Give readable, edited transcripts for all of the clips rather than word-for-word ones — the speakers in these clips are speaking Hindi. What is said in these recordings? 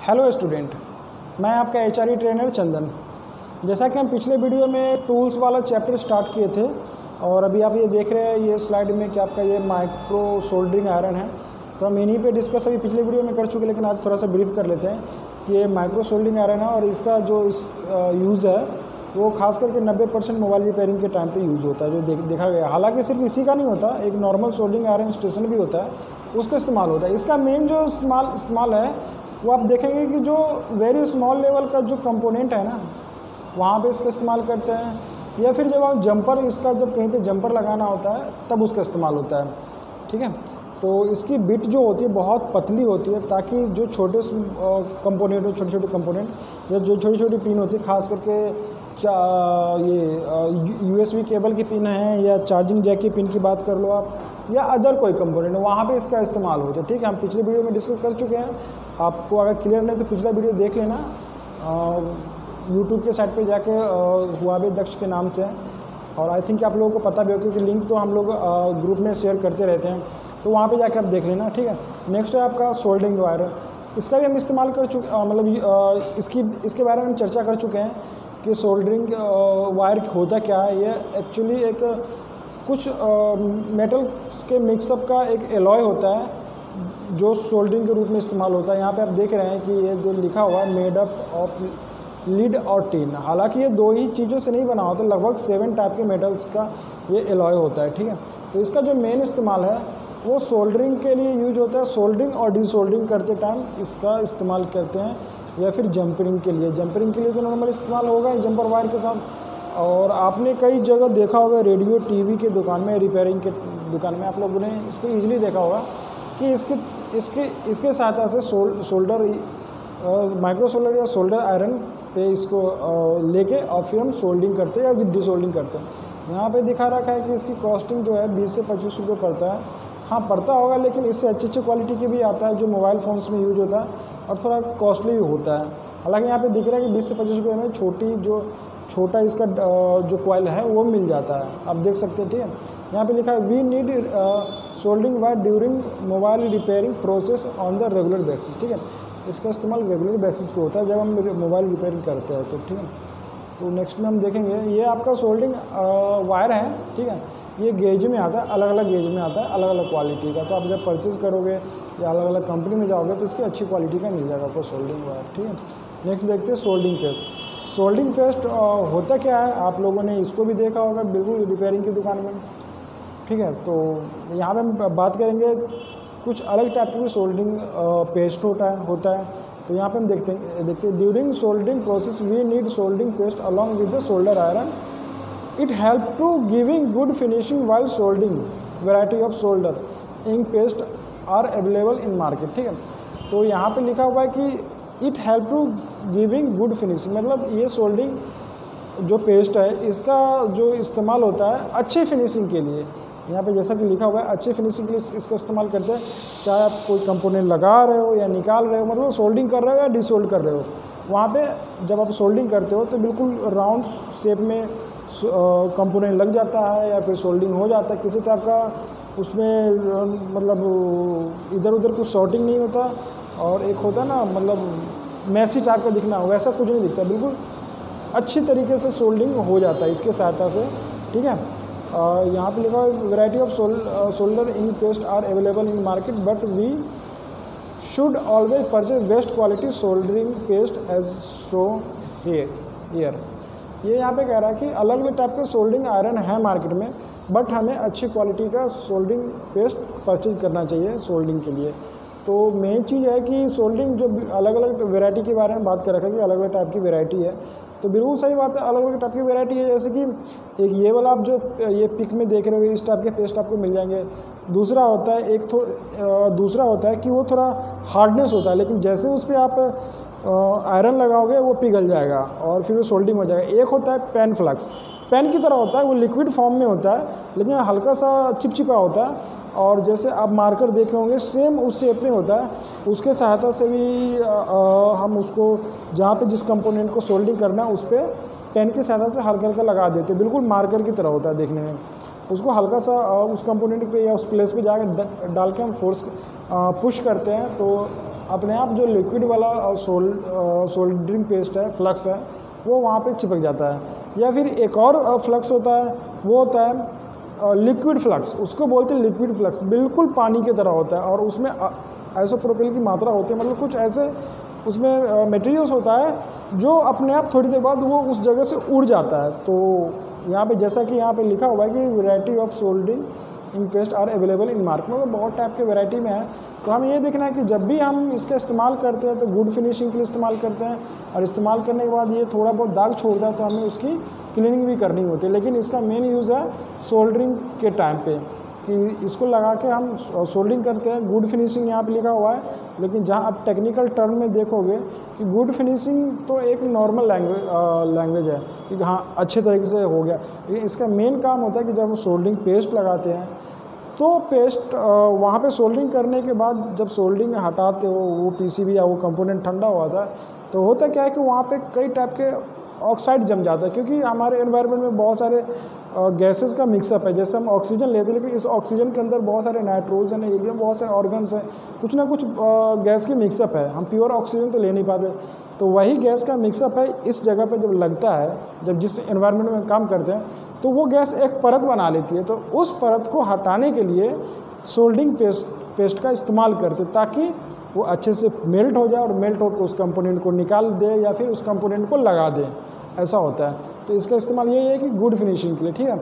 हेलो स्टूडेंट, मैं आपका एचआरई ट्रेनर चंदन। जैसा कि हम पिछले वीडियो में टूल्स वाला चैप्टर स्टार्ट किए थे और अभी आप ये देख रहे हैं ये स्लाइड में कि आपका ये माइक्रो सोल्डरिंग आयरन है। तो हम इन्हीं पे डिस्कस अभी पिछले वीडियो में कर चुके, लेकिन आज थोड़ा सा ब्रीफ कर लेते हैं कि ये माइक्रो सोल्डरिंग आयरन है और इसका जो यूज़ है वो खास करके 90% मोबाइल रिपेयरिंग के टाइम पे यूज़ होता है, जो देखा गया। हालांकि सिर्फ इसी का नहीं होता, एक नॉर्मल सोल्डरिंग आयरन स्टेशन भी होता है, उसका इस्तेमाल होता है। इसका मेन जो इस्तेमाल है वो आप देखेंगे कि जो वेरी स्मॉल लेवल का जो कंपोनेंट है ना, वहाँ पे इसका इस्तेमाल करते हैं, या फिर जब आप जंपर, इसका जब कहीं पे जंपर लगाना होता है तब उसका इस्तेमाल होता है। ठीक है, तो इसकी बिट जो होती है बहुत पतली होती है, ताकि जो छोटे कंपोनेंट हो, छोटे छोटे कंपोनेंट या जो छोटी छोटी पिन होती है, खास करके ये USB केबल की पिन है या चार्जिंग जैक की पिन की बात कर लो आप, या अदर कोई कंपोनेंट है, वहाँ पे इसका इस्तेमाल होता है। ठीक है, हम पिछले वीडियो में डिस्कस कर चुके हैं। आपको अगर क्लियर नहीं तो पिछला वीडियो देख लेना, यूट्यूब के साइट पे जाके हुआवे दक्ष के नाम से, और आई थिंक आप लोगों को पता भी हो क्योंकि लिंक तो हम लोग ग्रुप में शेयर करते रहते हैं, तो वहाँ पे जाके आप देख लेना। ठीक है, नेक्स्ट है आपका सोल्डरिंग वायर। इसका भी हम इस्तेमाल कर चुके, मतलब इसके बारे में हम चर्चा कर चुके हैं कि सोल्डरिंग वायर होता क्या है। ये एक्चुअली एक कुछ मेटल्स के मिक्सअप का एक एलॉय होता है जो सोल्डरिंग के रूप में इस्तेमाल होता है। यहाँ पे आप देख रहे हैं कि ये जो लिखा हुआ है मेड अप ऑफ लीड और टिन, हालांकि ये दो ही चीज़ों से नहीं बना होता, लगभग 7 टाइप के मेटल्स का ये एलॉय होता है। ठीक है, तो इसका जो मेन इस्तेमाल है वो सोल्डरिंग के लिए यूज होता है। सोल्डरिंग और डीसोल्डरिंग करते टाइम इसका इस्तेमाल करते हैं, या फिर जंपरिंग के लिए। जंपरिंग के लिए तो नॉर्मल इस्तेमाल होगा जंपर वायर के साथ। और आपने कई जगह देखा होगा, रेडियो टीवी के दुकान में, रिपेयरिंग के दुकान में आप लोगों ने इसको ईजिली देखा होगा कि इसके सहायता से सोल्डर माइक्रो सोल्डर या सोल्डर आयरन पे इसको लेके और फिर हम सोल्डिंग करते हैं या डिसोल्डिंग करते हैं। यहाँ पे दिखा रखा है कि इसकी कॉस्टिंग जो है 20 से 25 रुपये पड़ता है। हाँ, पड़ता होगा, लेकिन इससे अच्छी क्वालिटी की भी आता है जो मोबाइल फ़ोन्स में यूज होता है और थोड़ा कॉस्टली भी होता है। हालांकि यहाँ पे दिख रहा है कि 20 से 25 रुपये में छोटा इसका जो कॉइल है वो मिल जाता है, आप देख सकते हैं। ठीक है, यहाँ पे लिखा है we need soldering wire during mobile repairing process on the regular basis. ठीक है, इसका इस्तेमाल रेगुलर बेसिस पे होता है जब हम मोबाइल रिपेयरिंग करते हैं तो। ठीक है, तो नेक्स्ट में हम देखेंगे ये आपका सोल्डरिंग वायर है। ठीक है, ये गेज में आता है, अलग अलग गेज में आता है, अलग अलग क्वालिटी का। तो आप जब परचेज़ करोगे या अलग अलग कंपनी में जाओगे तो इसकी अच्छी क्वालिटी का मिल जाएगा आपको सोल्डरिंग वायर। ठीक है, नेक्स्ट देखते हैं सोल्डरिंग पेस्ट। सोल्डरिंग पेस्ट होता क्या है, आप लोगों ने इसको भी देखा होगा बिल्कुल रिपेयरिंग की दुकान में। ठीक है, तो यहाँ पे हम बात करेंगे कुछ अलग टाइप की भी सोल्डरिंग पेस्ट होता है। तो यहाँ पे हम देखते हैं during soldering process we need soldering paste along with the solder iron. It help to giving good finishing while soldering. Variety of solder ink paste are available in market. ठीक है, तो यहाँ पे लिखा हुआ है कि it help to giving good finishing, मतलब ये सोल्डरिंग जो पेस्ट है इसका जो इस्तेमाल होता है अच्छी फिनिशिंग के लिए। यहाँ पे जैसा कि लिखा हुआ है अच्छी फिनिशिंग के लिए इसका इस्तेमाल करते हैं, चाहे आप कोई कंपोनेंट लगा रहे हो या निकाल रहे हो, मतलब सोल्डिंग कर रहे हो या डिसोल्ड कर रहे हो। वहाँ पे जब आप सोल्डिंग करते हो तो बिल्कुल राउंड शेप में कंपोनेंट लग जाता है या फिर सोल्डिंग हो जाता है, किसी टाइप का उसमें मतलब इधर उधर कुछ शॉर्टिंग नहीं होता, और एक होता है ना मतलब मैसी टाइप का दिखना, वैसा कुछ नहीं दिखता, बिल्कुल अच्छी तरीके से सोल्डिंग हो जाता है इसके सहायता से। ठीक है, यहाँ पे लिखा है variety of solder ink paste are available in market but we should always purchase best quality soldering paste as show here. ये यहाँ पे कह रहा है कि अलग अलग टाइप के सोल्डरिंग आयरन है मार्केट में, बट हमें अच्छी क्वालिटी का सोल्डरिंग पेस्ट परचेज करना चाहिए सोल्डरिंग के लिए। तो मेन चीज़ है कि सोल्डरिंग जो अलग अलग वैरायटी के बारे में बात कर रखा है कि अलग अलग टाइप की वैरायटी है, तो बिल्कुल सही बात है, अलग अलग टाइप की वैरायटी है। जैसे कि एक ये वाला आप जो ये पिक में देख रहे हो इस टाइप के पेस्ट आपको मिल जाएंगे। दूसरा होता है दूसरा होता है कि वो थोड़ा हार्डनेस होता है, लेकिन जैसे उस पर आप आयरन लगाओगे वो पिघल जाएगा और फिर वो सोल्डिंग हो जाएगा। एक होता है पेन फ्लक्स, पेन की तरह होता है, वो लिक्विड फॉर्म में होता है लेकिन हल्का सा चिपचिपा होता है, और जैसे आप मार्कर देखे होंगे सेम उस शेप में होता है। उसके सहायता से भी हम उसको जहाँ पे जिस कंपोनेंट को सोल्डिंग करना है उस पर पेन की सहायता से हल्का हल्का लगा देते हैं, बिल्कुल मार्कर की तरह होता है देखने में। उसको हल्का सा उस कंपोनेंट पे या उस प्लेस पे जाकर डाल के हम फोर्स पुश करते हैं तो अपने आप जो लिक्विड वाला सोल्डरिंग पेस्ट है, फ्लक्स है, वो वहाँ पे चिपक जाता है। या फिर एक और फ्लक्स होता है, वो होता है लिक्विड फ्लक्स, उसको बोलते हैं लिक्विड फ्लक्स, बिल्कुल पानी की तरह होता है और उसमें आइसोप्रोपिल की मात्रा होती है, मतलब कुछ ऐसे उसमें मटेरियल्स होता है जो अपने आप थोड़ी देर बाद वो उस जगह से उड़ जाता है। तो यहाँ पे जैसा कि यहाँ पे लिखा हुआ है कि variety of soldering in paste are available in market, में बहुत टाइप के वैरायटी में है। तो हमें ये देखना है कि जब भी हम इसका इस्तेमाल करते हैं तो गुड फिनिशिंग के लिए इस्तेमाल करते हैं, और इस्तेमाल करने के बाद ये थोड़ा बहुत दाग छोड़ता है तो हमें उसकी क्लीनिंग भी करनी होती है। लेकिन इसका मेन यूज़ है सोल्डरिंग के टाइम पे, कि इसको लगा के हम सोल्डरिंग करते हैं। गुड फिनिशिंग यहाँ पे लिखा हुआ है, लेकिन जहाँ आप टेक्निकल टर्म में देखोगे कि गुड फिनिशिंग तो एक नॉर्मल लैंग्वेज है कि हाँ अच्छे तरीके से हो गया, लेकिन इसका मेन काम होता है कि जब हम सोल्डरिंग पेस्ट लगाते हैं तो पेस्ट वहाँ पे सोल्डरिंग करने के बाद जब सोल्डरिंग हटाते हो वो पीसीबी या वो कंपोनेंट ठंडा हुआ था, तो होता क्या है कि वहाँ पे कई टाइप के ऑक्साइड जम जाता है, क्योंकि हमारे एनवायरनमेंट में बहुत सारे गैसेस का मिक्सअप है। जैसे हम ऑक्सीजन लेते हैं, लेकिन इस ऑक्सीजन के अंदर बहुत सारे नाइट्रोजन है, हीलियम, बहुत सारे ऑर्गन्स हैं, कुछ ना कुछ गैस की मिक्सअप है। हम प्योर ऑक्सीजन तो ले नहीं पाते, तो वही गैस का मिक्सअप है इस जगह पे जब लगता है, जब जिस एनवायरनमेंट में काम करते हैं, तो वो गैस एक परत बना लेती है। तो उस परत को हटाने के लिए सोल्डरिंग पेस्ट का इस्तेमाल करते, ताकि वो अच्छे से मेल्ट हो जाए और मेल्ट होकर उस कंपोनेंट को निकाल दे या फिर उस कंपोनेंट को लगा दे, ऐसा होता है। तो इसका इस्तेमाल यही है कि गुड फिनिशिंग के लिए, ठीक है।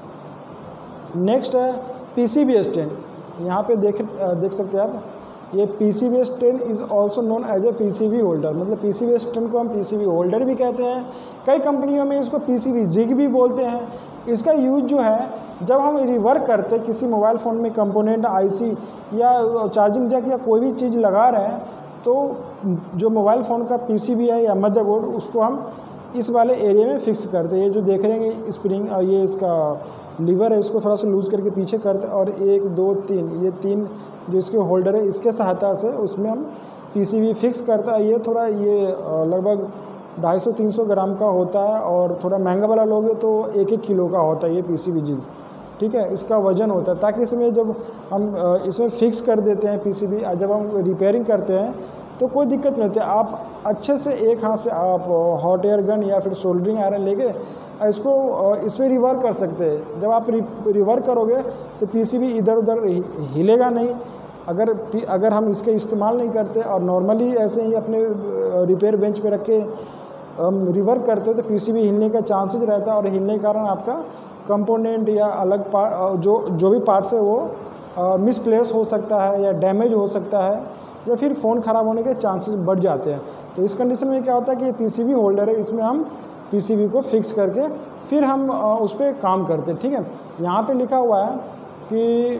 नेक्स्ट है पीसीबी स्टैंड। यहाँ पे देख सकते हैं आप, ये PCB stand is also known as a PCB holder, मतलब पीसीबी स्टैंड को हम पीसीबी होल्डर भी कहते हैं। कई कंपनियों में इसको पीसीबी जिग भी बोलते हैं। इसका यूज जो है, जब हम रिवर्क करते हैं किसी मोबाइल फ़ोन में कंपोनेंट, आईसी या चार्जिंग जैक या कोई भी चीज़ लगा रहे हैं, तो जो मोबाइल फ़ोन का पीसीबी है या मदरबोर्ड, उसको हम इस वाले एरिया में फिक्स करते हैं। ये जो देख रहे हैं स्प्रिंग और ये इसका लीवर है, इसको थोड़ा सा लूज़ करके पीछे करते हैं, और 1 2 3 ये 3 जो इसके होल्डर है, इसके सहायता से उसमें हम पीसीबी फिक्स करता है। ये थोड़ा लगभग 250-300 ग्राम का होता है, और थोड़ा महंगा वाला लोगे तो 1-1 किलो का होता है ये पीसीबी जी, ठीक है। इसका वजन होता है, ताकि इसमें जब हम इसमें फिक्स कर देते हैं पीसीबी, जब हम रिपेयरिंग करते हैं तो कोई दिक्कत नहीं होती। आप अच्छे से एक हाथ से आप हॉट एयर गन या फिर सोल्डरिंग आयरन लेके इसको इस पर रिवर्क कर सकते हैं। जब आप रिवर्क करोगे तो पीसीबी इधर उधर हिलेगा नहीं। अगर हम इसके इस्तेमाल नहीं करते और नॉर्मली ऐसे ही अपने रिपेयर बेंच पे रख के हम रिवर्क करते तो पीसीबी हिलने का चांसेस रहता है, और हिलने के कारण आपका कंपोनेंट या अलग पार्ट जो भी पार्ट्स है वो मिसप्लेस हो सकता है या डैमेज हो सकता है, या फिर फ़ोन ख़राब होने के चांसेस बढ़ जाते हैं। तो इस कंडीशन में क्या होता है कि ये पीसीबी होल्डर है, इसमें हम पीसीबी को फिक्स करके फिर हम उस पर काम करते हैं, ठीक है। यहाँ पे लिखा हुआ है कि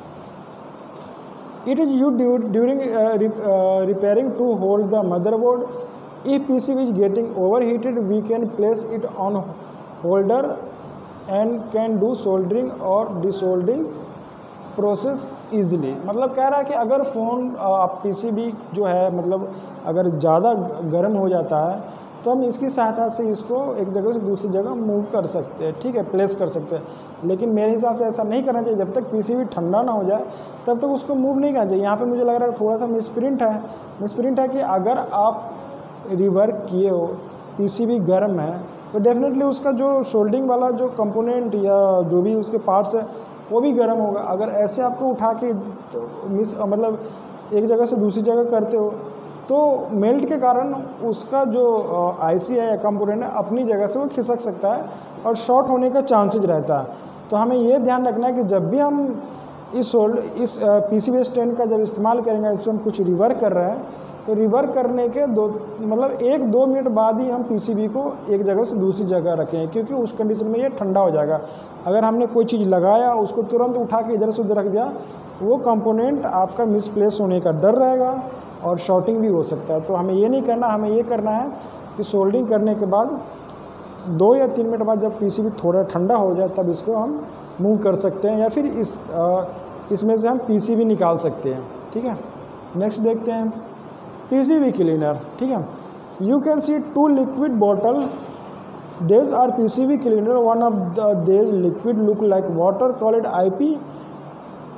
it is used during repairing to hold the motherboard. If PCB is getting overheated we can place it on holder and can do soldering और डिसोल्डरिंग प्रोसेस ईजिली। मतलब कह रहा है कि अगर फ़ोन आप पीसीबी जो है, मतलब अगर ज़्यादा गर्म हो जाता है तो हम इसकी सहायता से इसको एक जगह से दूसरी जगह मूव कर सकते हैं, ठीक है, प्लेस कर सकते हैं। लेकिन मेरे हिसाब से ऐसा नहीं करना चाहिए। जब तक पीसीबी ठंडा ना हो जाए तब तक उसको मूव नहीं करना चाहिए। यहाँ पे मुझे लग रहा है थोड़ा सा मिसप्रिंट है कि अगर आप रिवर्क किए हो, पीसीबी गर्म है, तो डेफिनेटली उसका जो सोल्डरिंग वाला जो कंपोनेंट या जो भी उसके पार्ट्स है वो भी गर्म होगा। अगर ऐसे आपको उठा के तो मतलब एक जगह से दूसरी जगह करते हो तो मेल्ट के कारण उसका जो आईसी है या कंपोनेंट है अपनी जगह से वो खिसक सकता है और शॉर्ट होने का चांसेज रहता है। तो हमें ये ध्यान रखना है कि जब भी हम इस पीसीबी स्टैंड का जब इस्तेमाल करेंगे, इस पर हम कुछ रिवर्क कर रहे हैं, तो रिवर्क करने के 1-2 मिनट बाद ही हम पीसीबी को एक जगह से दूसरी जगह रखें, क्योंकि उस कंडीशन में ये ठंडा हो जाएगा। अगर हमने कोई चीज़ लगाया, उसको तुरंत उठा के इधर से उधर रख दिया, वो कंपोनेंट आपका मिसप्लेस होने का डर रहेगा और शॉर्टिंग भी हो सकता है। तो हमें ये नहीं करना, हमें ये करना है कि सोल्डरिंग करने के बाद 2 या 3 मिनट बाद जब पीसीबी थोड़ा ठंडा हो जाए तब इसको हम मूव कर सकते हैं, या फिर इसमें से हम पीसीबी निकाल सकते हैं, ठीक है। नेक्स्ट देखते हैं पीसीबी क्लीनर, ठीक है। You can see 2 liquid bottle, these are PCB cleaner. One of these liquid look like water, call it IP,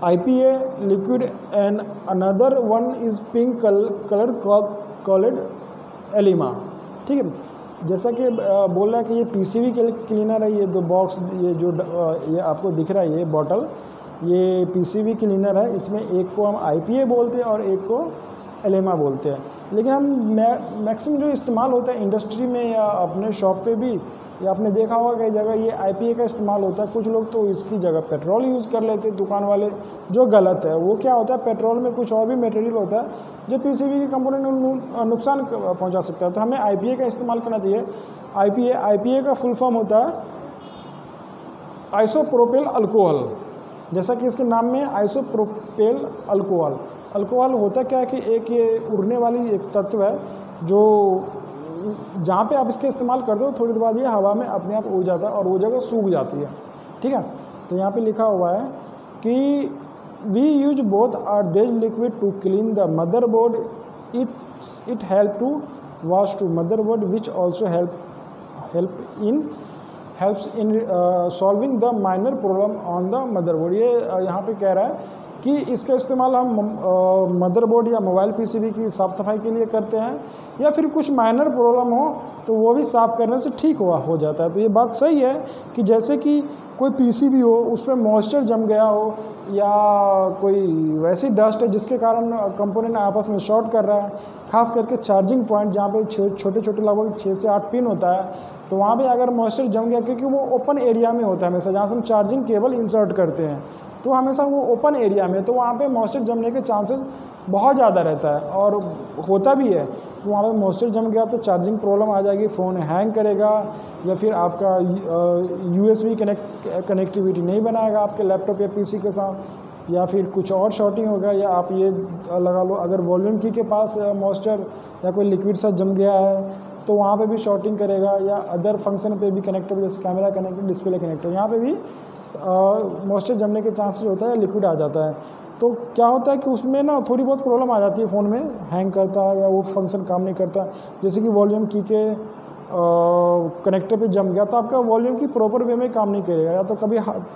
IPA liquid and another one is pink color called एलिमा। ठीक है, जैसा कि बोल रहा है कि ये PCB क्लीनर है, ये दो बॉक्स, ये आपको दिख रहा है ये बॉटल, ये PCB क्लीनर है। इसमें एक को हम IPA बोलते हैं और एक को एलिमा बोलते हैं। लेकिन हम मैक्सिमम जो इस्तेमाल होता है इंडस्ट्री में या अपने शॉप पे भी, या आपने देखा होगा कई जगह ये IPA का इस्तेमाल होता है। कुछ लोग तो इसकी जगह पेट्रोल यूज़ कर लेते हैं दुकान वाले, जो गलत है। वो क्या होता है, पेट्रोल में कुछ और भी मटेरियल होता है जो PCB के कंपोनेंट को नुकसान पहुंचा सकता है। तो हमें IPA का इस्तेमाल करना चाहिए। IPA का फुल फॉर्म होता है आइसोप्रोपेल अल्कोहल, जैसा कि इसके नाम में आइसोप्रोपेल अल्कोहल। अल्कोहल होता क्या है कि एक ये उड़ने वाली एक तत्व है जो जहाँ पे आप इसके इस्तेमाल कर दो थोड़ी देर बाद ये हवा में अपने आप उड़ जाता है और वो जगह सूख जाती है। ठीक है, तो यहाँ पे लिखा हुआ है कि we use both are these liquid to clean the motherboard, it help to wash to motherboard which also helps in solving the minor problem on the motherboard. ये यहाँ पे कह रहा है कि इसका इस्तेमाल हम मदरबोर्ड या मोबाइल PCB की साफ़ सफाई के लिए करते हैं, या फिर कुछ माइनर प्रॉब्लम हो तो वो भी साफ़ करने से ठीक हो जाता है। तो ये बात सही है कि जैसे कि कोई PCB हो, उसमें मॉइस्चर जम गया हो, या कोई वैसी डस्ट है जिसके कारण कंपोनेंट आपस में शॉर्ट कर रहा है, खास करके चार्जिंग पॉइंट जहाँ पे छोटे छोटे लगभग 6 से 8 पिन होता है, तो वहाँ पे अगर मॉइस्चर जम गया, क्योंकि वो ओपन एरिया में होता है हमेशा, जहाँ से हम चार्जिंग केबल इंसर्ट करते हैं, तो हमेशा वो ओपन एरिया में, तो वहाँ पे मॉइस्चर जमने के चांसेस बहुत ज़्यादा रहता है और होता भी है। तो वहाँ पे मॉइस्चर जम गया तो चार्जिंग प्रॉब्लम आ जाएगी, फ़ोन हैंग करेगा, या फिर आपका USB कनेक्टिविटी नहीं बनाएगा आपके लैपटॉप या PC के साथ, या फिर कुछ और शॉर्टिंग होगा। या आप ये लगा लो, अगर वॉल्यूम की के पास मॉइस्चर या कोई लिक्विड सा जम गया है तो वहाँ पे भी शॉर्टिंग करेगा, या अदर फंक्शन पे भी कनेक्टर जैसे कैमरा कनेक्टर, डिस्प्ले कनेक्टर, यहाँ पे भी मॉइस्चर जमने के चांसेस होता है, लिक्विड आ जाता है। तो क्या होता है कि उसमें ना थोड़ी बहुत प्रॉब्लम आ जाती है, फ़ोन में हैंग करता है या वो फंक्शन काम नहीं करता। जैसे कि वॉल्यूम की के कनेक्टर पे जम गया तो आपका वॉल्यूम की प्रॉपर वे में काम नहीं करेगा, या तो कभी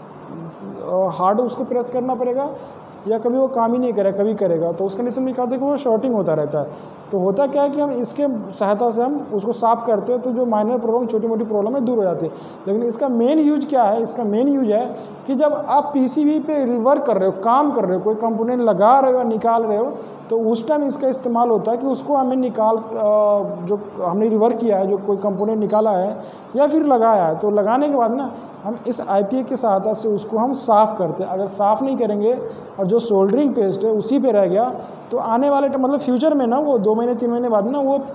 हार्ड उसको प्रेस करना पड़ेगा, या कभी वो काम ही नहीं करेगा, कभी करेगा। तो उस कंडीशन में क्या होता है कि वो शॉर्टिंग होता रहता है। तो होता क्या है कि हम इसके सहायता से हम उसको साफ़ करते हैं, तो जो माइनर प्रॉब्लम, छोटी मोटी प्रॉब्लम है, दूर हो जाती है। लेकिन इसका मेन यूज क्या है, इसका मेन यूज है कि जब आप PCB पे रिवर्क कर रहे हो, काम कर रहे हो, कोई कंपोनेंट लगा रहे हो या निकाल रहे हो, तो उस टाइम इसका इस्तेमाल होता है कि उसको हमें जो हमने रिवर्क किया है, जो कोई कंपोनेंट निकाला है या फिर लगाया है, तो लगाने के बाद ना हम इस IPA की सहायता से उसको हम साफ़ करते हैं। अगर साफ़ नहीं करेंगे और जो सोल्डरिंग पेस्ट है उसी पे रह गया, तो आने वाले मतलब फ्यूचर में ना वो 2 महीने 3 महीने बाद ना वो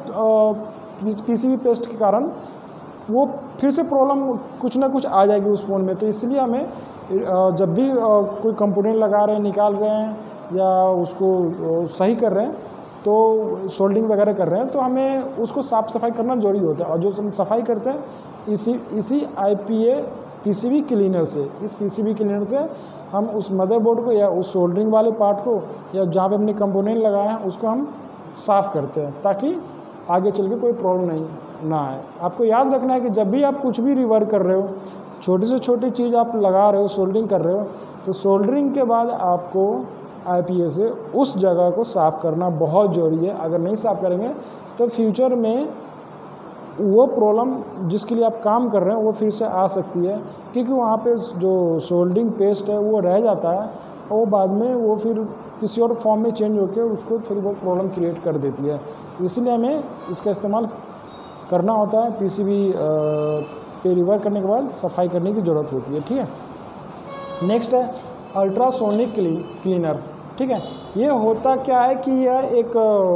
PCB पेस्ट के कारण वो फिर से प्रॉब्लम कुछ ना कुछ आ जाएगी उस फ़ोन में। तो इसलिए हमें जब भी कोई कंपोनेंट लगा रहे हैं, निकाल रहे हैं, या उसको सही कर रहे हैं, तो सोल्डिंग वगैरह कर रहे हैं, तो हमें उसको साफ़ सफाई करना जरूरी होता है। और जो हम सफाई करते हैं इसी IPA PCB क्लीनर से, इस PCB क्लीनर से हम उस मदरबोर्ड को या उस सोल्डरिंग वाले पार्ट को या जहाँ पे हमने कंपोनेंट लगाए हैं उसको हम साफ़ करते हैं, ताकि आगे चल के कोई प्रॉब्लम ना आए। आपको याद रखना है कि जब भी आप कुछ भी रिवर्क कर रहे हो, छोटी से छोटी चीज़ आप लगा रहे हो, सोल्डरिंग कर रहे हो, तो सोल्डरिंग के बाद आपको IPA से उस जगह को साफ़ करना बहुत ज़रूरी है। अगर नहीं साफ़ करेंगे तो फ्यूचर में वो प्रॉब्लम जिसके लिए आप काम कर रहे हैं वो फिर से आ सकती है, क्योंकि वहाँ पे जो सोल्डरिंग पेस्ट है वो रह जाता है और वो बाद में वो फिर किसी और फॉर्म में चेंज होकर उसको थोड़ी बहुत प्रॉब्लम क्रिएट कर देती है। तो इसलिए हमें इसका इस्तेमाल करना होता है। PCB पे रिवर्क करने के बाद सफाई करने की ज़रूरत होती है। ठीक है, नेक्स्ट है अल्ट्रासोनिक क्लीनर। ठीक है, ये होता क्या है कि यह एक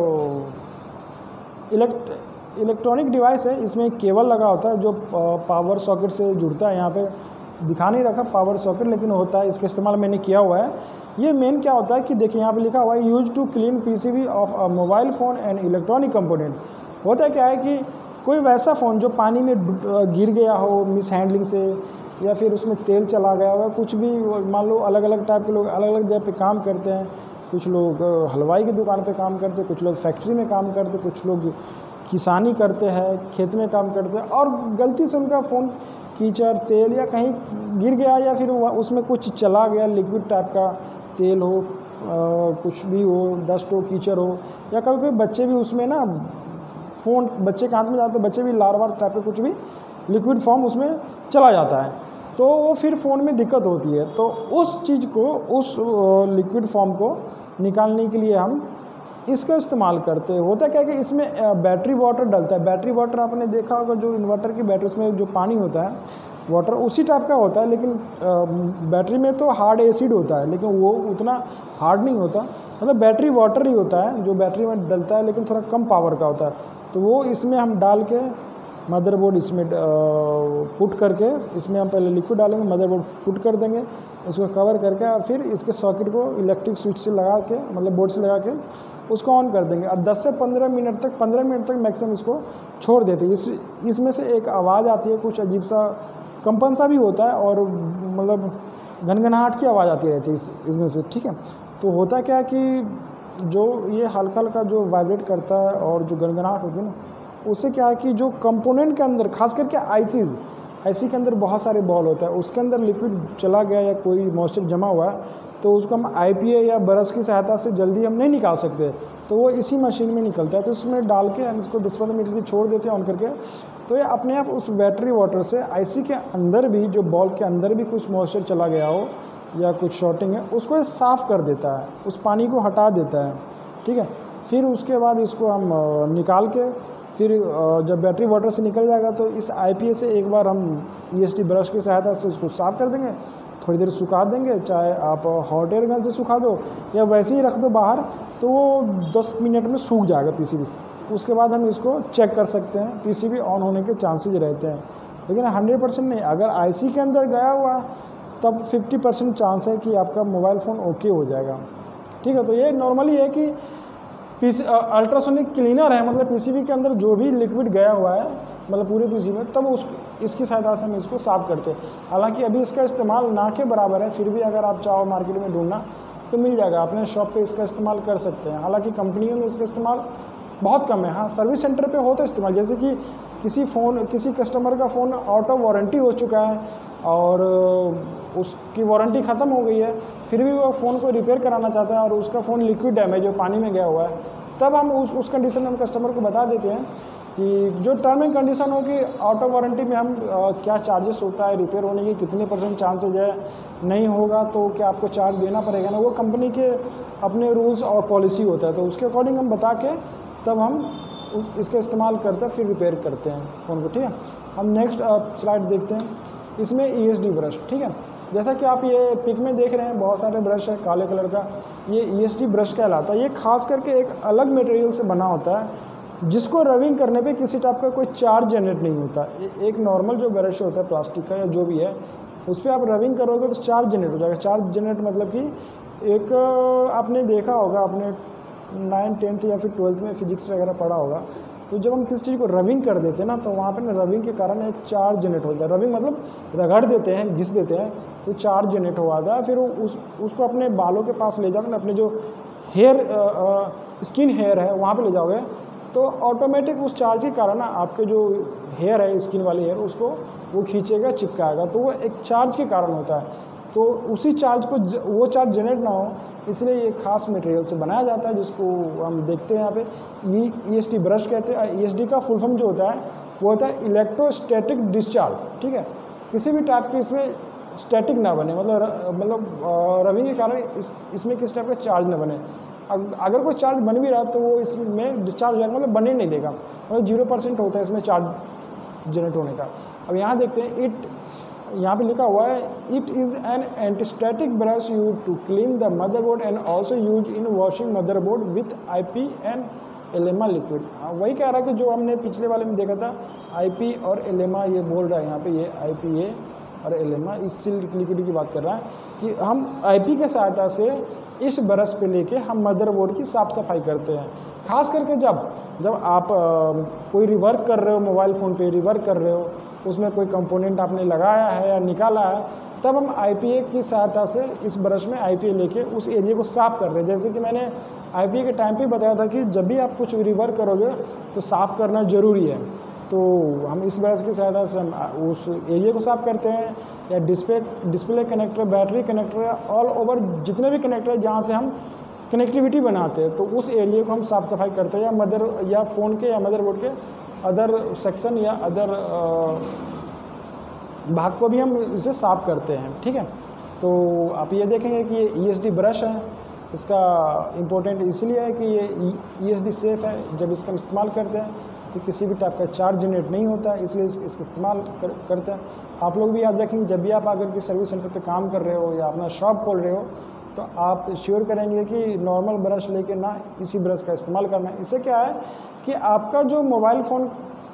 इलेक्ट्रॉनिक डिवाइस है, इसमें केबल लगा होता है जो पावर सॉकेट से जुड़ता है। यहाँ पे दिखा नहीं रखा पावर सॉकेट, लेकिन होता है, इसका इस्तेमाल मैंने किया हुआ है। ये मेन क्या होता है कि देखिए यहाँ पे लिखा हुआ है use to clean PCB of a mobile phone and electronic component. होता क्या है कि कोई वैसा फ़ोन जो पानी में गिर गया हो मिस हैंडलिंग से, या फिर उसमें तेल चला गया हो, कुछ भी, मान लो अलग अलग टाइप के लोग अलग अलग जगह पे काम करते हैं। कुछ लोग हलवाई की दुकान पे काम करते हैं, कुछ लोग फैक्ट्री में काम करते हैं, कुछ लोग किसानी करते हैं, खेत में काम करते हैं, और गलती से उनका फ़ोन कीचड़, तेल या कहीं गिर गया, या फिर उसमें कुछ चला गया लिक्विड टाइप का, तेल हो, कुछ भी हो, डस्ट हो, कीचड़ हो, या कभी कभी बच्चे भी उसमें ना फ़ोन बच्चे के हाथ में जाते तो बच्चे भी लार टाइप का कुछ भी लिक्विड फॉर्म उसमें चला जाता है, तो वो फिर फ़ोन में दिक्कत होती है। तो उस चीज़ को, उस लिक्विड फॉर्म को निकालने के लिए हम इसका इस्तेमाल करते हैं। होता क्या है कि इसमें बैटरी वाटर डलता है। बैटरी वाटर आपने देखा होगा, जो इन्वर्टर की बैटरी, उसमें जो पानी होता है वाटर उसी टाइप का होता है, लेकिन बैटरी में तो हार्ड एसिड होता है, लेकिन वो उतना हार्ड नहीं होता, मतलब बैटरी वाटर ही होता है जो बैटरी में डलता है, लेकिन थोड़ा कम पावर का होता है। तो वो इसमें हम डाल के मदरबोर्ड इसमें पुट करके, इसमें हम पहले लिक्विड डालेंगे, मदरबोर्ड पुट कर देंगे, इसको कवर करके, और फिर इसके सॉकेट को इलेक्ट्रिक स्विच से लगा के, मतलब बोर्ड से लगा के उसको ऑन कर देंगे। और 10 से 15 मिनट तक मैक्सिमम इसको छोड़ देते हैं। इसमें से एक आवाज़ आती है, कुछ अजीब सा कंपन सा भी होता है, और मतलब घनघनाहट की आवाज़ आती रहती है इसमें से, ठीक है। तो होता क्या है कि जो ये हल्का हल्का जो वाइब्रेट करता है और जो घनघनाहट होती है ना, उससे क्या है कि जो कंपोनेंट के अंदर, खास करके आईसी के अंदर बहुत सारे बॉल होता है, उसके अंदर लिक्विड चला गया या कोई मॉइस्चर जमा हुआ है, तो उसको हम आईपीए या ब्रश की सहायता से जल्दी हम नहीं निकाल सकते, तो वो इसी मशीन में निकलता है। तो उसमें डाल के हम इसको 10-15 मिनट के लिए छोड़ देते हैं ऑन करके, तो ये अपने आप उस बैटरी वाटर से आईसी के अंदर भी, जो बॉल के अंदर भी कुछ मॉइस्चर चला गया हो या कुछ शॉर्टिंग है, उसको साफ़ कर देता है, उस पानी को हटा देता है, ठीक है। फिर उसके बाद इसको हम निकाल के, फिर जब बैटरी वाटर से निकल जाएगा तो इस आईपीए से एक बार हम ईएसटी ब्रश की सहायता से उसको साफ़ कर देंगे, थोड़ी देर सुखा देंगे, चाहे आप हॉट एयर गन से सुखा दो या वैसे ही रख दो बाहर, तो वो 10 मिनट में सूख जाएगा पीसीबी। उसके बाद हम इसको चेक कर सकते हैं, पीसीबी ऑन होने के चांसेज रहते हैं, लेकिन 100% नहीं। अगर आईसी के अंदर गया हुआ तब 50% चांस है कि आपका मोबाइल फ़ोन ओके हो जाएगा, ठीक है। तो ये नॉर्मली है कि अल्ट्रासोनिक क्लीनर है, मतलब पीसीबी के अंदर जो भी लिक्विड गया हुआ है, मतलब पूरे पीसीबी में, तब इसकी सहायता से हम इसको साफ़ करते हैं। हालांकि अभी इसका इस्तेमाल ना के बराबर है, फिर भी अगर आप चाहो मार्केट में ढूंढना तो मिल जाएगा, अपने शॉप पे इसका इस्तेमाल कर सकते हैं। हालांकि कंपनियों में इसका इस्तेमाल बहुत कम है, हाँ सर्विस सेंटर पे होता है इस्तेमाल, जैसे कि किसी कस्टमर का फ़ोन आउट ऑफ वारंटी हो चुका है और उसकी वारंटी ख़त्म हो गई है, फिर भी वो फ़ोन को रिपेयर कराना चाहता है और उसका फ़ोन लिक्विड डैमेज है, पानी में गया हुआ है, तब हम उस कंडीशन में हम कस्टमर को बता देते हैं कि जो टर्म एंड कंडीशन हो कि आउट ऑफ वारंटी में हम क्या चार्जेस होता है, रिपेयर होने की कितने % चांसेज है, नहीं होगा तो क्या आपको चार्ज देना पड़ेगा ना, वो कंपनी के अपने रूल्स और पॉलिसी होता है, तो उसके अकॉर्डिंग हम बता के तब हम इसका इस्तेमाल करते हैं, फिर रिपेयर करते हैं फ़ोन को, ठीक है। हम नेक्स्ट स्लाइड देखते हैं। इसमें ईएसडी ब्रश, ठीक है, जैसा कि आप ये पिक में देख रहे हैं, बहुत सारे ब्रश है काले कलर का, ये ईएसडी ब्रश कहलाता है। ये खास करके एक अलग मटेरियल से बना होता है, जिसको रबिंग करने पे किसी टाइप का कोई चार्ज जनरेट नहीं होता। एक नॉर्मल जो ब्रश होता है प्लास्टिक का या जो भी है, उस पर आप रबिंग करोगे तो चार्ज जनरेट हो जाएगा। चार्ज जनरेट मतलब कि एक आपने देखा होगा, आपने 9th 10th या फिर 12th में फिजिक्स वगैरह पढ़ा होगा, तो जब हम किसी चीज़ को रबिंग कर देते हैं ना, तो वहाँ पे ना रबिंग के कारण एक चार्ज जनरेट होता है। रबिंग मतलब रगड़ देते हैं, घिस देते हैं, तो चार्ज जनरेट हो आता है। फिर उसको अपने बालों के पास ले जाओगे ना, अपने जो स्किन हेयर है वहाँ पे ले जाओगे, तो ऑटोमेटिक उस चार्ज के कारण ना आपके जो हेयर है, स्किन वाली हेयर, उसको वो खींचेगा, चिपकाएगा, तो वो एक चार्ज के कारण होता है। तो उसी चार्ज को वो चार्ज जनरेट ना हो, इसलिए ये खास मटेरियल से बनाया जाता है, जिसको हम देखते हैं यहाँ पे ईएसडी ब्रश कहते हैं। ईएसडी का फुल फॉर्म जो होता है वो होता है इलेक्ट्रोस्टैटिक डिस्चार्ज, ठीक है। किसी भी टाइप के इसमें स्टैटिक ना बने, मतलब रबिंग के कारण इसमें किसी टाइप का चार्ज ना बने। अगर कोई चार्ज बन भी रहा है तो वो इसमें डिस्चार्ज हो जाएगा, मतलब बनने नहीं देगा, मतलब 0% होता है इसमें चार्ज जनरेट होने का। अब यहाँ देखते हैं, यहाँ पे लिखा हुआ है, it is an antistatic brush use to clean the motherboard and also use in washing motherboard with IP and एलेमा लिक्विड। हाँ, वही कह रहा है कि जो हमने पिछले वाले में देखा था, आईपी और एलेमा, ये बोल रहा है यहाँ पे, ये आईपी और एलेमा, इस लिक्विड की बात कर रहा है कि हम आईपी के सहायता से इस ब्रश पे लेके हम मदरबोर्ड की साफ़ सफाई करते हैं। खास करके जब आप कोई रिवर्क कर रहे हो, मोबाइल फ़ोन पे रिवर्क कर रहे हो, उसमें कोई कंपोनेंट आपने लगाया है या निकाला है, तब हम आईपीए की सहायता से इस ब्रश में आईपीए लेके उस एरिया को साफ़ कर रहे हैं। जैसे कि मैंने आईपीए के टाइम पे बताया था कि जब भी आप कुछ रिवर्क करोगे तो साफ़ करना ज़रूरी है। तो हम इस ब्रश की सहायता से हम उस एरिया को साफ करते हैं, या display connector, battery connector, all over जितने भी कनेक्टर हैं जहाँ से हम कनेक्टिविटी बनाते हैं, तो उस एरिया को हम साफ़ सफाई करते हैं, या फ़ोन के या मदरबोर्ड के अदर सेक्शन या अदर भाग को भी हम इसे साफ़ करते हैं। ठीक है, तो आप ये देखेंगे कि ये ESD ब्रश है, इसका इम्पोर्टेंट इसलिए है कि ये ESD सेफ़ है। जब इसका इस्तेमाल करते हैं तो किसी भी टाइप का चार्ज जनरेट नहीं होता है, इसलिए इसका इस्तेमाल करते हैं। आप लोग भी याद रखेंगे, जब भी आप अगर किसी सर्विस सेंटर पे काम कर रहे हो या अपना शॉप खोल रहे हो, तो आप श्योर करेंगे कि नॉर्मल ब्रश लेके ना इसी ब्रश का इस्तेमाल करना है। इससे क्या है कि आपका जो मोबाइल फ़ोन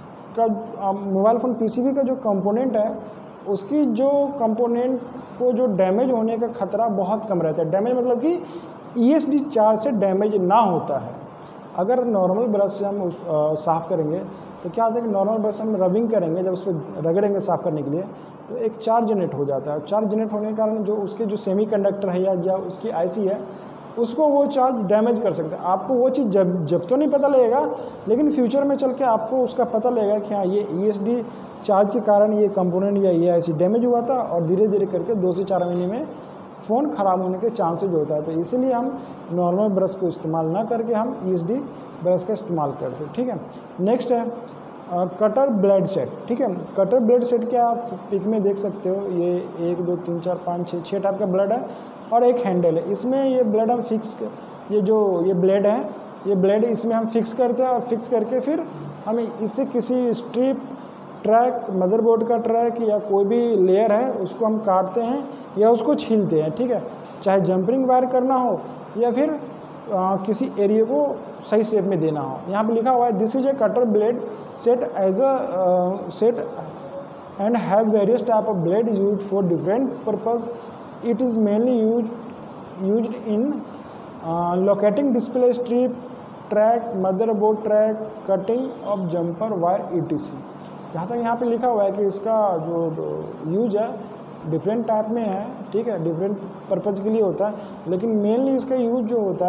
PCB का जो कंपोनेंट है, उसकी जो कंपोनेंट को जो डैमेज होने का खतरा बहुत कम रहता है। डैमेज मतलब कि ESD चार्ज से डैमेज ना होता है। अगर नॉर्मल ब्रश से हम साफ़ करेंगे तो क्या होता है कि नॉर्मल ब्रश से हम रबिंग करेंगे, जब उस पर रगड़ेंगे साफ़ करने के लिए, तो एक चार्ज जनरेट हो जाता है। चार्ज जनरेट होने के कारण जो उसके जो सेमीकंडक्टर है या उसकी IC है, उसको वो चार्ज डैमेज कर सकता है। आपको वो चीज़ जब तो नहीं पता लगेगा, लेकिन फ्यूचर में चल के आपको उसका पता लगेगा कि हाँ, ये ESD चार्ज के कारण ये कंपोनेंट या ये IC डैमेज हुआ था, और धीरे धीरे करके 2 से 4 महीने में फ़ोन ख़राब होने के चांसेज होता है। तो इसीलिए हम नॉर्मल ब्रश को इस्तेमाल ना करके हम ESD ब्रश का इस्तेमाल करते हैं। ठीक है, नेक्स्ट है कटर ब्लेड सेट। ठीक है, कटर ब्लेड सेट क्या आप पिक में देख सकते हो, ये 1 2 3 4 5 6 टाइप का ब्लेड है और एक हैंडल है। इसमें ये ब्लेड हम ये ब्लेड है, ये ब्लेड इसमें हम फिक्स करते हैं, और फिक्स करके फिर हम इससे किसी स्ट्रिप, ट्रैक, मदरबोर्ड का ट्रैक या कोई भी लेयर है उसको हम काटते हैं या उसको छीलते हैं। ठीक है, चाहे जंपरिंग वायर करना हो या फिर किसी एरिया को सही शेप में देना हो। यहाँ पे लिखा हुआ है, this is a cutter blade set as a set and have various type of blade used for different purpose. It is mainly used in locating display strip, track, motherboard track, cutting of jumper wire ETC। जहाँ तक यहाँ पे लिखा हुआ है कि इसका जो यूज है डिफरेंट टाइप में है। ठीक है, डिफरेंट पर्पज़ के लिए होता है, लेकिन मेनली इसका यूज जो होता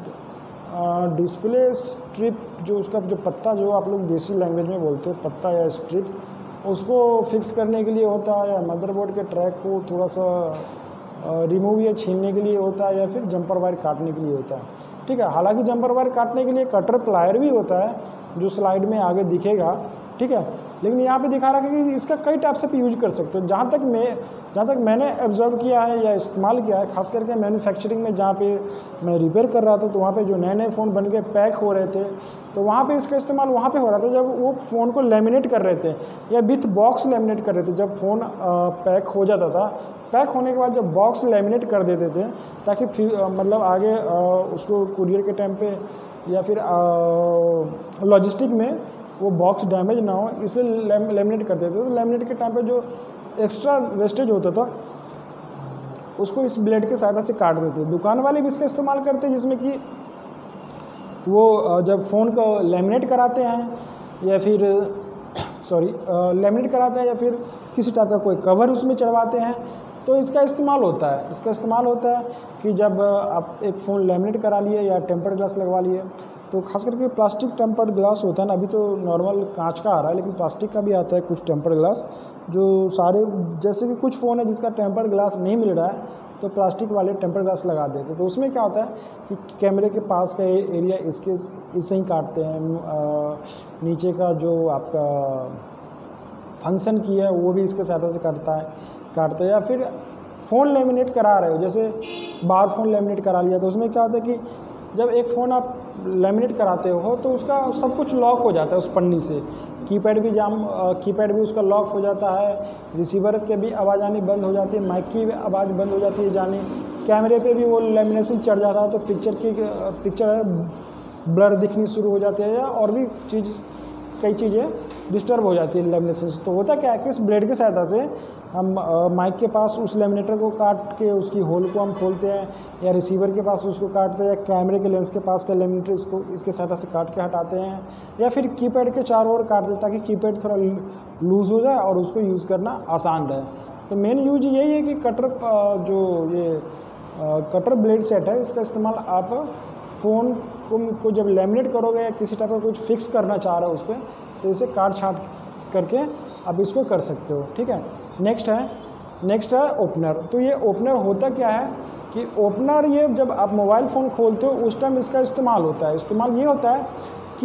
है डिस्प्ले स्ट्रिप, जो उसका जो पत्ता, जो आप लोग देसी लैंग्वेज में बोलते हैं पत्ता या स्ट्रिप, उसको फिक्स करने के लिए होता है, या मदरबोर्ड के ट्रैक को थोड़ा सा रिमूव या छीलने के लिए होता है, या फिर जंपर वायर काटने के लिए होता है। ठीक है, हालांकि जंपर वायर काटने के लिए कटर प्लायर भी होता है, जो स्लाइड में आगे दिखेगा। ठीक है, लेकिन यहाँ पे दिखा रहा है कि इसका कई टाइप से यूज कर सकते हो। जहाँ तक मैंने ऑब्जर्व किया है या इस्तेमाल किया है, खास करके मैन्युफैक्चरिंग में जहाँ पे मैं रिपेयर कर रहा था, तो वहाँ पे जो नए फ़ोन बन के पैक हो रहे थे, तो वहाँ पे इसका इस्तेमाल वहाँ पे हो रहा था जब वो फ़ोन को लेमिनेट कर रहे थे या विथ बॉक्स लेमिनेट कर रहे थे। जब फ़ोन पैक हो जाता था, पैक होने के बाद जब बॉक्स लेमिनेट कर देते थे, ताकि मतलब आगे उसको कुरियर के टाइम पे या फिर लॉजिस्टिक में वो बॉक्स डैमेज ना हो, इसलिए लेमिनेट कर देते थे। तो लेमिनेट के टाइम पे जो एक्स्ट्रा वेस्टेज होता था, उसको इस ब्लेड की सहायता से काट देते। दुकान वाले भी इसका इस्तेमाल करते हैं, जिसमें कि वो जब फ़ोन को लेमिनेट कराते हैं या फिर लेमिनेट कराते हैं या फिर किसी टाइप का कोई कवर उसमें चढ़वाते हैं, तो इसका इस्तेमाल होता है। इसका इस्तेमाल होता है कि जब आप एक फ़ोन लेमिनेट करा लिए या टेम्पर्ड ग्लास लगवा लिए, तो खास करके प्लास्टिक टेम्पर्ड ग्लास होता है ना, अभी तो नॉर्मल कांच का आ रहा है, लेकिन प्लास्टिक का भी आता है कुछ टेम्पर्ड ग्लास, जो सारे, जैसे कि कुछ फ़ोन है जिसका टेम्पर्ड ग्लास नहीं मिल रहा है, तो प्लास्टिक वाले टेम्पर्ड ग्लास लगा देते। तो उसमें क्या होता है कि कैमरे के पास का एरिया इससे ही काटते हैं, नीचे का जो आपका फंक्शन की है वो भी इसके सहायता से काटते हैं। या फिर फ़ोन लेमिनेट करा रहे हो, जैसे बाहर फ़ोन लेमिनेट करा लिया, तो उसमें क्या होता है कि जब एक फ़ोन आप लेमिनेट कराते हो तो उसका सब कुछ लॉक हो जाता है उस पन्नी से। कीपैड भी उसका लॉक हो जाता है, रिसीवर के भी आवाज़ आनी बंद हो जाती है, माइक की भी आवाज़ बंद हो जाती है जानी, कैमरे पे भी वो लेमिनेशन चढ़ जाता है, तो पिक्चर ब्लर दिखनी शुरू हो जाती है, या और भी कई चीज़ें डिस्टर्ब हो जाती है लेमिनेशन से। तो होता क्या है कि इस ब्लेड की सहायता से हम माइक के पास उस लेमिनेटर को काट के उसकी होल को हम खोलते हैं, या रिसीवर के पास उसको काटते हैं, या कैमरे के लेंस के पास का लेमिनेटर इसके सहायता से काट के हटाते हैं, या फिर कीपैड के चारों ओर काटते हैं ताकि कीपैड थोड़ा लूज़ हो जाए और उसको यूज़ करना आसान रहे। तो मेन यूज यही है कि कटर ब्लेड सेट है, इसका इस्तेमाल आप फ़ोन को जब लेमिनेट करोगे या किसी टाइप का कुछ फिक्स करना चाह रहे हो उस पर, तो इसे काट छाट करके आप इसको कर सकते हो, ठीक है। नेक्स्ट है ओपनर। तो ये ओपनर होता क्या है कि ओपनर ये जब आप मोबाइल फ़ोन खोलते हो उस टाइम इसका इस्तेमाल होता है। इस्तेमाल ये होता है कि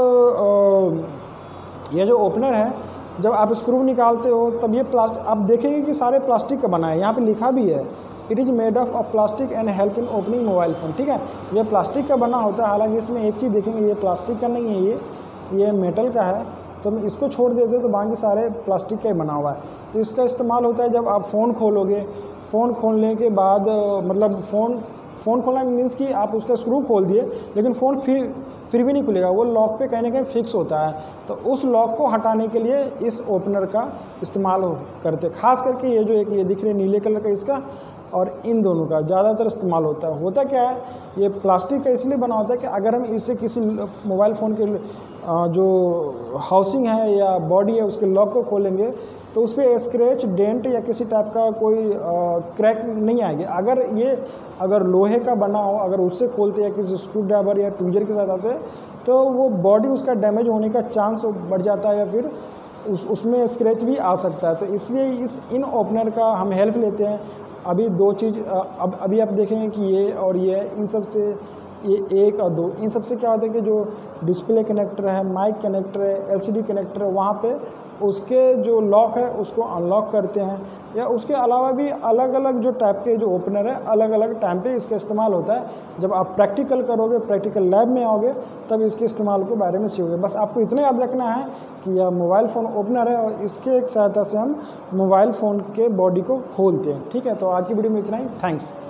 यह जो ओपनर है, जब आप स्क्रू निकालते हो तब ये प्लास्टिक, आप देखेंगे कि सारे प्लास्टिक का बना है, यहाँ पे लिखा भी है it is made of plastic and help in opening mobile phone, ठीक है। ये प्लास्टिक का बना होता है, हालांकि इसमें एक चीज़ देखेंगे, ये प्लास्टिक का नहीं है, ये मेटल का है। तो मैं इसको छोड़ देते हो तो बाकी सारे प्लास्टिक का ही बना हुआ है। तो इसका इस्तेमाल होता है जब आप फ़ोन खोलोगे, फ़ोन खोलने के बाद मतलब फ़ोन खोलना मीन्स कि आप उसका स्क्रू खोल दिए लेकिन फ़ोन फिर भी नहीं खुलेगा, वो लॉक पे कहीं ना कहीं फिक्स होता है। तो उस लॉक को हटाने के लिए इस ओपनर का इस्तेमाल करते, खास करके ये जो एक ये दिख रहे नीले कलर का, इसका और इन दोनों का ज़्यादातर इस्तेमाल होता है। होता क्या है, ये प्लास्टिक का इसलिए बना होता है कि अगर हम इससे किसी मोबाइल फ़ोन के जो हाउसिंग है या बॉडी है उसके लॉक को खोलेंगे तो उस पर स्क्रैच, डेंट या किसी टाइप का कोई क्रैक नहीं आएगी। अगर लोहे का बना हो, अगर उससे खोलते या किसी स्क्रू ड्राइवर या ट्विजर की सहायता से, तो वो बॉडी उसका डैमेज होने का चांस बढ़ जाता है या फिर उसमें स्क्रैच भी आ सकता है। तो इसलिए इन ओपनर का हम हेल्प लेते हैं। अभी दो चीज़ अभी आप देखेंगे कि ये और ये, इन सब से ये 1 और 2, इन सब से क्या होता है कि जो डिस्प्ले कनेक्टर है, माइक कनेक्टर है, LCD कनेक्टर है, वहाँ पे उसके जो लॉक है उसको अनलॉक करते हैं। या उसके अलावा भी अलग अलग जो टाइप के जो ओपनर है अलग अलग टाइम पे इसका इस्तेमाल होता है। जब आप प्रैक्टिकल करोगे, प्रैक्टिकल लैब में आओगे, तब इसके इस्तेमाल के बारे में सीखोगे। बस आपको इतना याद रखना है कि यह मोबाइल फ़ोन ओपनर है और इसके एक सहायता से हम मोबाइल फ़ोन के बॉडी को खोलते हैं, ठीक है। तो आज की वीडियो में इतना ही, थैंक्स।